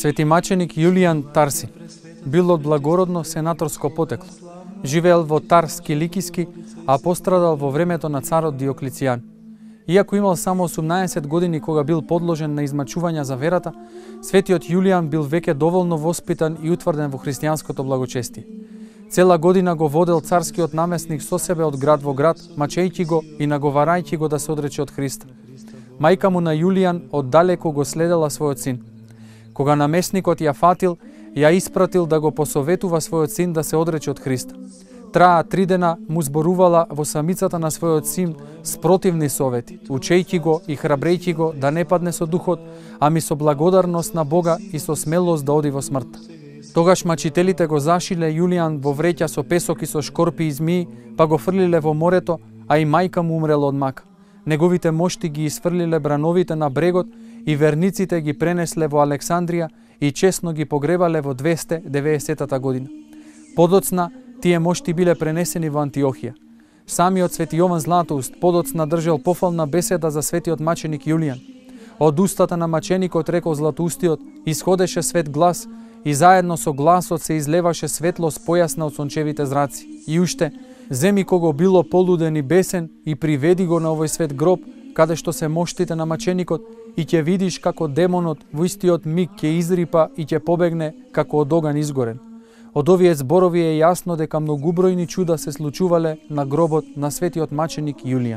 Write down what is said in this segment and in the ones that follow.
Свети маченик Јулијан Тарси бил од благородно сенаторско потекло. Живеел во Тарс Киликиски, а пострадал во времето на царот Диоклицијан. Иако имал само 18 години кога бил подложен на измачувања за верата, светиот Јулијан бил веќе доволно воспитан и утврден во христијанското благочестие. Цела година го водел царскиот намесник со себе од град во град, мачејќи го и наговарајќи го да се одрече од Христа. Мајка му на Јулијан оддалеку го следела својот син. Кога намесникот ја фатил, ја испратил да го посоветува својот син да се одрече од Христа. Траа 3 дена му зборувала во самицата на својот син спротивни совети, учејќи го и храбрејќи го да не падне со духот, ами со благодарност на Бога и со смелост да оди во смртта. Тогаш мачителите го зашиле Јулијан во вреќа со песок и со шкорпи и змии, па го фрлиле во морето, а и мајка му умрела од мака. Неговите мошти ги isfрлиле брановите на брегот и верниците ги пренесле во Александрија и честно ги погребале во 290 година. Подоцна, тие мошти биле пренесени во Антиохија. Самиот свети Јован Златоуст подоцна држел пофална беседа за светиот маченик Јулијан. Од устата на маченикот рекол Златоустиот, исходеше свет глас и заедно со гласот се излеваше светлост појасна од сончевите зраци. И уште, земи кого било полуден и бесен и приведи го на овој свет гроб, каде што се моштите на маченикот, и ќе видиш како демонот во истиот миг ќе изрипа и ќе побегне како од оган изгорен. Од овие зборови е јасно дека многубројни чуда се случувале на гробот на светиот маченик Јулијан.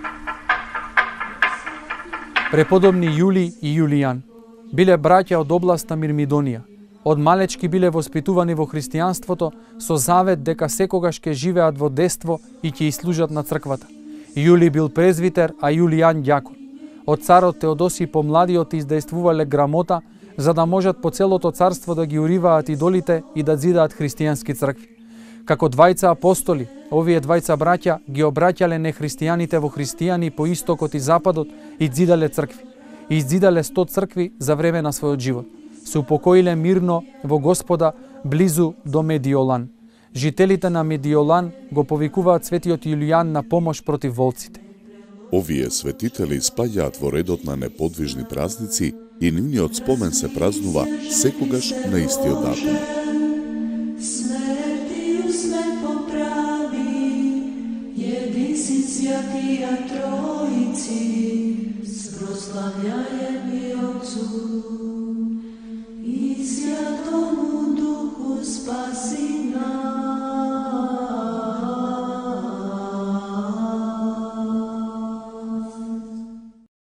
Преподобни Јули и Јулијан биле браќа од областа Мирмидонија. Од малечки биле воспитувани во христијанството со завет дека секогаш ќе живеат во дество и ќе служат на црквата. Јули бил презвитер, а Јулијан ѓакон. Од царот Теодосиј помладиот издејствувале грамота за да можат по целото царство да ги уриваат идолите и да зидаат христијански цркви. Како двајца апостоли, овие двајца браќа ги обраќале нехристијаните во христијани по истокот и западот и зидале цркви. И иззидале 100 цркви за време на својот живот. Се упокоиле мирно во Господа близу до Медиолан. Жителите на Медиолан го повикуваат светиот Јулијан на помош против волците. Овие светители спаѓаат во редот на неподвижни празници и нивниот спомен се празнува секогаш на истиот датум. Свети сме поправи, един си святија Троици, прославляем и Отцу.